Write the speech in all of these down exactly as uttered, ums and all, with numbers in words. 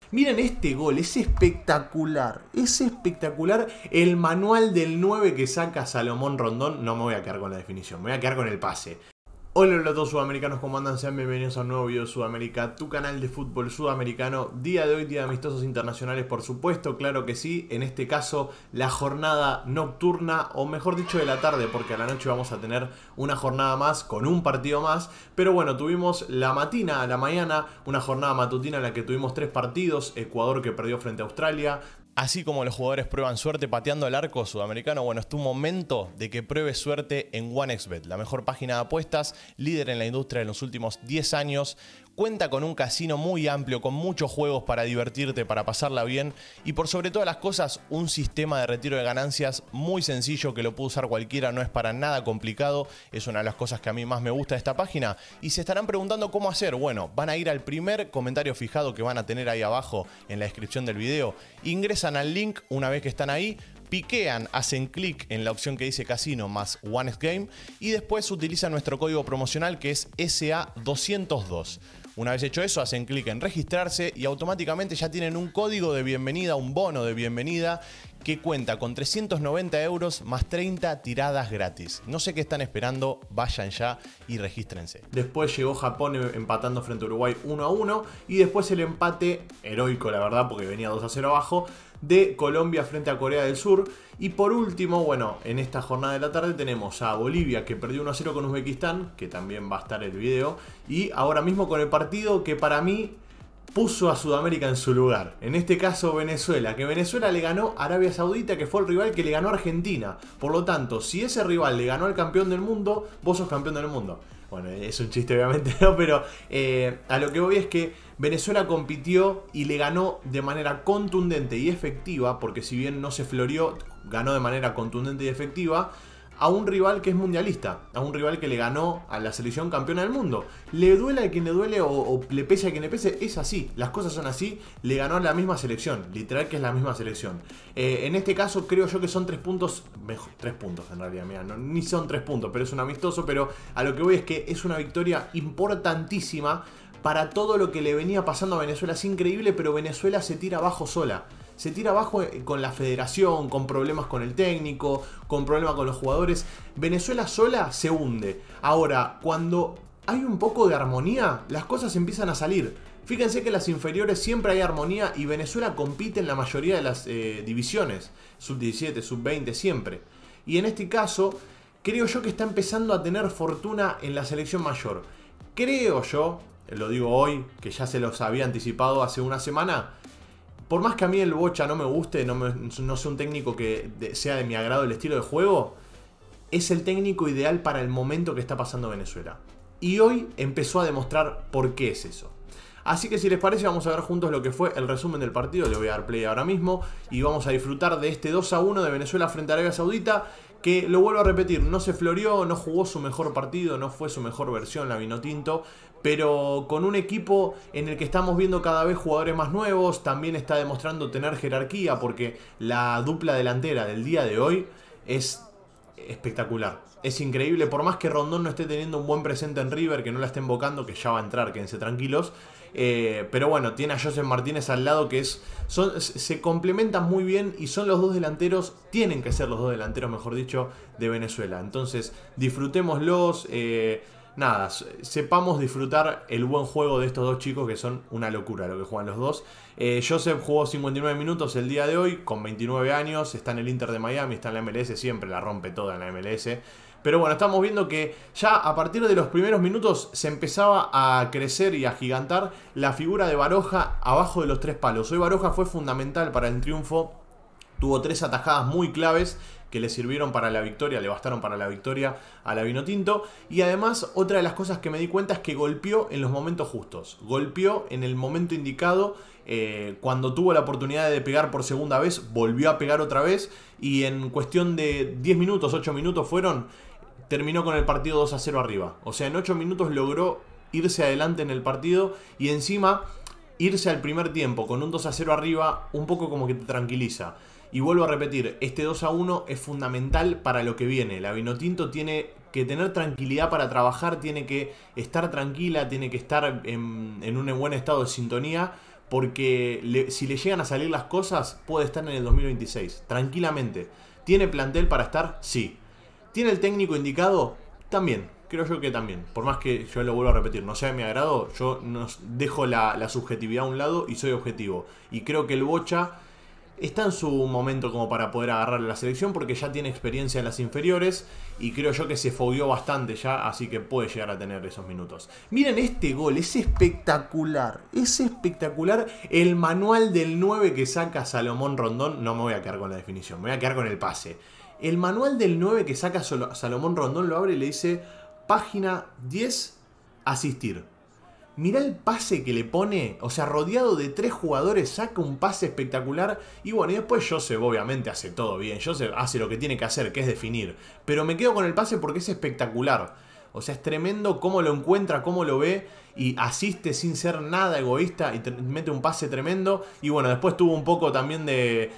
Miren este gol, es espectacular, es espectacular el manual del nueve que saca Salomón Rondón. No me voy a quedar con la definición, me voy a quedar con el pase. Hola, hola a todos sudamericanos, ¿cómo andan? Sean bienvenidos a un nuevo video de Sudamérica, tu canal de fútbol sudamericano. Día de hoy, día de amistosos internacionales, por supuesto, claro que sí. En este caso, la jornada nocturna, o mejor dicho de la tarde, porque a la noche vamos a tener una jornada más, con un partido más. Pero bueno, tuvimos la matina a la mañana, una jornada matutina en la que tuvimos tres partidos. Ecuador que perdió frente a Australia. Así como los jugadores prueban suerte pateando el arco sudamericano, bueno, es tu momento de que pruebes suerte en OneXBet, la mejor página de apuestas, líder en la industria en los últimos diez años. Cuenta con un casino muy amplio, con muchos juegos para divertirte, para pasarla bien y por sobre todas las cosas, un sistema de retiro de ganancias muy sencillo que lo puede usar cualquiera, no es para nada complicado. Es una de las cosas que a mí más me gusta de esta página. Y se estarán preguntando cómo hacer. Bueno, van a ir al primer comentario fijado que van a tener ahí abajo en la descripción del video. Ingresan al link una vez que están ahí. Piquean, hacen clic en la opción que dice casino más OneXGame y después utilizan nuestro código promocional que es S A doscientos dos. Una vez hecho eso, hacen clic en registrarse y automáticamente ya tienen un código de bienvenida, un bono de bienvenida que cuenta con trescientos noventa euros más treinta tiradas gratis. No sé qué están esperando, vayan ya y regístrense. Después llegó Japón empatando frente a Uruguay uno a uno y después el empate heroico, la verdad, porque venía dos a cero abajo, de Colombia frente a Corea del Sur. Y por último, bueno, en esta jornada de la tarde tenemos a Bolivia que perdió uno a cero con Uzbekistán, que también va a estar el video, y ahora mismo con el partido que para mí puso a Sudamérica en su lugar. En este caso Venezuela, que Venezuela le ganó a Arabia Saudita, que fue el rival que le ganó a Argentina. Por lo tanto, si ese rival le ganó al campeón del mundo, vos sos campeón del mundo. Bueno, es un chiste obviamente, ¿no? Pero eh, a lo que voy es que Venezuela compitió y le ganó de manera contundente y efectiva, porque si bien no se floreó, ganó de manera contundente y efectiva a un rival que es mundialista, a un rival que le ganó a la selección campeona del mundo. Le duele a quien le duele o, o le pese a quien le pese, es así, las cosas son así, le ganó a la misma selección, literal que es la misma selección. Eh, en este caso creo yo que son tres puntos, mejor, tres puntos en realidad, mira, no, ni son tres puntos, pero es un amistoso, pero a lo que voy es que es una victoria importantísima para todo lo que le venía pasando a Venezuela. Es increíble, pero Venezuela se tira abajo sola. Se tira abajo con la federación, con problemas con el técnico, con problemas con los jugadores. Venezuela sola se hunde. Ahora, cuando hay un poco de armonía, las cosas empiezan a salir. Fíjense que en las inferiores siempre hay armonía y Venezuela compite en la mayoría de las eh, divisiones. sub diecisiete, sub veinte, siempre. Y en este caso, creo yo que está empezando a tener fortuna en la selección mayor. Creo yo, lo digo hoy, que ya se los había anticipado hace una semana. Por más que a mí el Bocha no me guste, no, me, no sea un técnico que de, sea de mi agrado el estilo de juego, es el técnico ideal para el momento que está pasando Venezuela. Y hoy empezó a demostrar por qué es eso. Así que si les parece vamos a ver juntos lo que fue el resumen del partido. Le voy a dar play ahora mismo y vamos a disfrutar de este dos a uno de Venezuela frente a Arabia Saudita. Que lo vuelvo a repetir, no se floreó, no jugó su mejor partido, no fue su mejor versión la Vinotinto, pero con un equipo en el que estamos viendo cada vez jugadores más nuevos, también está demostrando tener jerarquía porque la dupla delantera del día de hoy es espectacular. Es increíble, por más que Rondón no esté teniendo un buen presente en River, que no la esté invocando, que ya va a entrar, quédense tranquilos. Eh, pero bueno, tiene a Joseph Martínez al lado que es, son, se complementan muy bien y son los dos delanteros, tienen que ser los dos delanteros, mejor dicho, de Venezuela. Entonces, disfrutémoslos, eh, nada, sepamos disfrutar el buen juego de estos dos chicos que son una locura lo que juegan los dos. Eh, Joseph jugó cincuenta y nueve minutos el día de hoy, con veintinueve años, está en el Inter de Miami, está en la M L S, siempre la rompe toda en la M L S. Pero bueno, estamos viendo que ya a partir de los primeros minutos se empezaba a crecer y a gigantar la figura de Baroja abajo de los tres palos. Hoy Baroja fue fundamental para el triunfo, tuvo tres atajadas muy claves que le sirvieron para la victoria, le bastaron para la victoria a la Vinotinto. Y además, otra de las cosas que me di cuenta es que golpeó en los momentos justos. Golpeó en el momento indicado, eh, cuando tuvo la oportunidad de pegar por segunda vez, volvió a pegar otra vez. Y en cuestión de diez minutos, ocho minutos fueron, terminó con el partido dos a cero arriba. O sea, en ocho minutos logró irse adelante en el partido y encima irse al primer tiempo con un dos a cero arriba, un poco como que te tranquiliza. Y vuelvo a repetir, este dos a uno es fundamental para lo que viene. La Vinotinto tiene que tener tranquilidad para trabajar, tiene que estar tranquila, tiene que estar en, en un buen estado de sintonía, porque le, si le llegan a salir las cosas, puede estar en el dos mil veintiséis, tranquilamente. ¿Tiene plantel para estar? Sí. ¿Tiene el técnico indicado? También, creo yo que también. Por más que yo lo vuelvo a repetir, no sea de mi agrado, yo no, dejo la, la subjetividad a un lado y soy objetivo. Y creo que el Bocha está en su momento como para poder agarrar la selección, porque ya tiene experiencia en las inferiores y creo yo que se fogueó bastante ya, así que puede llegar a tener esos minutos. Miren este gol, es espectacular, es espectacular el manual del nueve que saca Salomón Rondón. No me voy a quedar con la definición, me voy a quedar con el pase. El manual del nueve que saca Salomón Rondón lo abre y le dice página diez, asistir. Mirá el pase que le pone, o sea, rodeado de tres jugadores, saca un pase espectacular. Y bueno, y después Josep obviamente hace todo bien. Josep hace lo que tiene que hacer, que es definir. Pero me quedo con el pase porque es espectacular. O sea, es tremendo cómo lo encuentra, cómo lo ve y asiste sin ser nada egoísta y mete un pase tremendo. Y bueno, después tuvo un poco también de...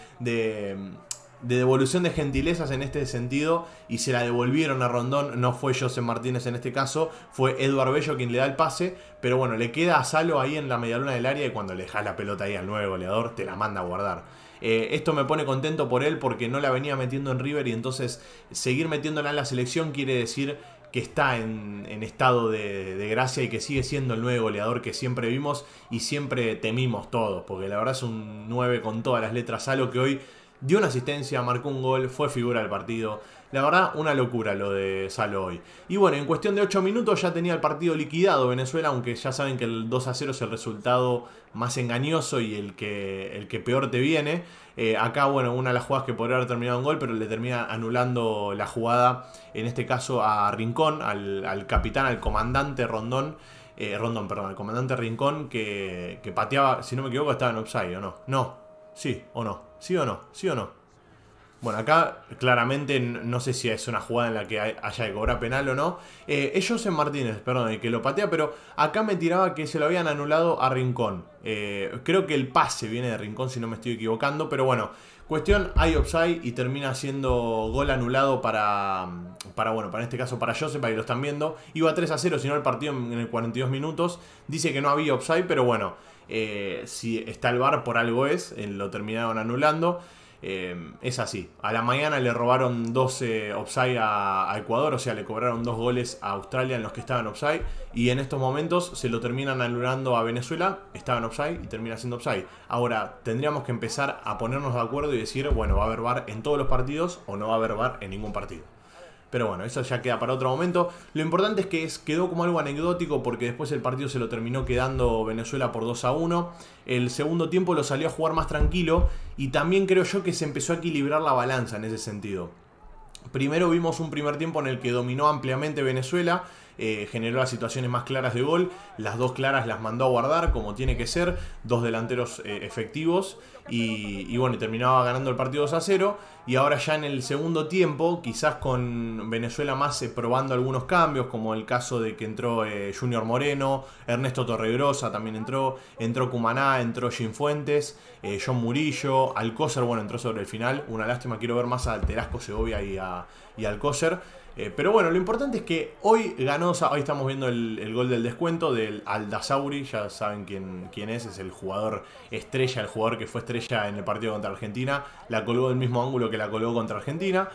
de de devolución de gentilezas en este sentido y se la devolvieron a Rondón. No fue José Martínez en este caso, fue Eduard Bello quien le da el pase, pero bueno, le queda a Salo ahí en la medialuna del área y cuando le dejas la pelota ahí al nuevo goleador te la manda a guardar. Eh, esto me pone contento por él porque no la venía metiendo en River y entonces seguir metiéndola en la selección quiere decir que está en, en estado de, de gracia y que sigue siendo el nuevo goleador que siempre vimos y siempre temimos todos, porque la verdad es un nueve con todas las letras. Salo que hoy dio una asistencia, marcó un gol, fue figura del partido. La verdad, una locura lo de Salo hoy. Y bueno, en cuestión de ocho minutos ya tenía el partido liquidado Venezuela, aunque ya saben que el dos a cero es el resultado más engañoso y el que, el que peor te viene. Eh, acá, bueno, una de las jugadas que podría haber terminado en gol, pero le termina anulando la jugada, en este caso a Rincón, al, al capitán, al comandante Rondón. Eh, Rondón, perdón, al comandante Rincón, que, que pateaba, si no me equivoco, estaba en offside, ¿o no? No. Sí o no, sí o no, sí o no. Bueno, acá claramente no sé si es una jugada en la que haya que cobrar penal o no. Eh, es José Martínez, perdón, el que lo patea, pero acá me tiraba que se lo habían anulado a Rincón. Eh, creo que el pase viene de Rincón, si no me estoy equivocando, pero bueno. Cuestión, hay offside y termina siendo gol anulado para, para, bueno, para este caso para Josep, ahí lo están viendo. Iba tres a cero, si no el partido en el cuarenta y dos minutos. Dice que no había offside, pero bueno, eh, si está el V A R por algo es, eh, lo terminaron anulando. Eh, es así. A la mañana le robaron doce offside a, a Ecuador, o sea, le cobraron dos goles a Australia en los que estaban offside. Y en estos momentos se lo terminan anulando a Venezuela, estaban offside y termina siendo offside. Ahora, tendríamos que empezar a ponernos de acuerdo y decir, bueno, va a haber V A R en todos los partidos o no va a haber V A R en ningún partido. Pero bueno, eso ya queda para otro momento. Lo importante es que es, quedó como algo anecdótico porque después el partido se lo terminó quedando Venezuela por dos a uno. El segundo tiempo lo salió a jugar más tranquilo y también creo yo que se empezó a equilibrar la balanza en ese sentido. Primero vimos un primer tiempo en el que dominó ampliamente Venezuela, eh, generó las situaciones más claras de gol, las dos claras las mandó a guardar como tiene que ser, dos delanteros eh, efectivos y, y bueno, terminaba ganando el partido dos a cero. Y ahora ya en el segundo tiempo, quizás con Venezuela más eh, probando algunos cambios, como el caso de que entró eh, Junior Moreno, Ernesto Torregrosa también entró, entró Cumaná, entró Jim Fuentes, eh, John Murillo, Alcócer, bueno, entró sobre el final. Una lástima, quiero ver más a Terasco Segovia y a, y a Alcócer. Eh, pero bueno, lo importante es que hoy ganó, hoy estamos viendo el, el gol del descuento del Aldasauri, ya saben quién, quién es, es el jugador estrella, el jugador que fue estrella en el partido contra Argentina, la colgó del mismo ángulo que la colgó contra Argentina,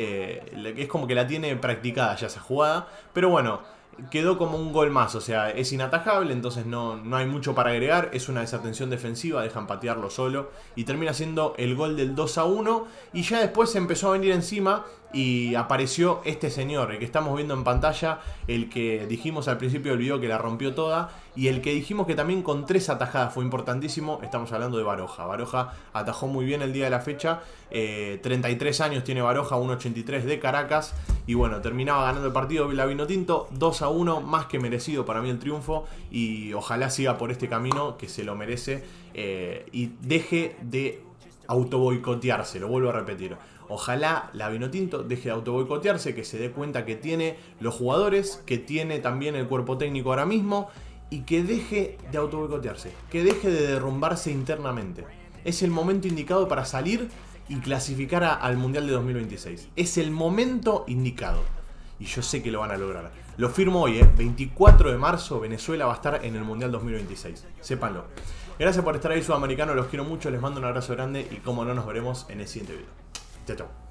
eh, es como que la tiene practicada ya esa jugada, pero bueno, quedó como un gol más, o sea, es inatajable, entonces no, no hay mucho para agregar, es una desatención defensiva, dejan patearlo solo y termina siendo el gol del dos a uno y ya después se empezó a venir encima y apareció este señor, el que estamos viendo en pantalla, el que dijimos al principio del video que la rompió toda y el que dijimos que también con tres atajadas fue importantísimo. Estamos hablando de Baroja. Baroja atajó muy bien el día de la fecha, eh, treinta y tres años tiene Baroja, uno ochenta y tres de Caracas y bueno, terminaba ganando el partido la Vinotinto dos a uno, más que merecido para mí el triunfo y ojalá siga por este camino que se lo merece eh, y deje de autoboicotearse, lo vuelvo a repetir. Ojalá la Vinotinto deje de autoboicotearse, que se dé cuenta que tiene los jugadores, que tiene también el cuerpo técnico ahora mismo y que deje de autoboicotearse, que deje de derrumbarse internamente. Es el momento indicado para salir y clasificar a, al Mundial de dos mil veintiséis. Es el momento indicado y yo sé que lo van a lograr. Lo firmo hoy, ¿eh? veinticuatro de marzo, Venezuela va a estar en el Mundial dos mil veintiséis. Sépanlo. Gracias por estar ahí, Sudamericano. Los quiero mucho. Les mando un abrazo grande. Y como no, nos veremos en el siguiente video. Chao, chao.